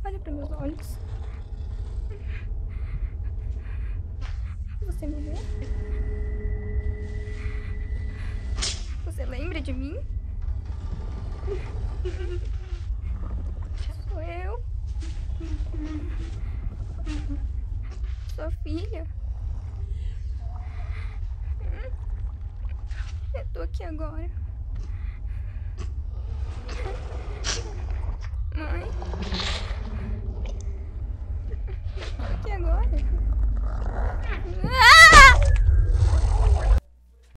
Olha para meus olhos. Você me vê? Você lembra de mim? Sou eu. Sua filha. Eu tô aqui agora. Mãe. Eu tô aqui agora.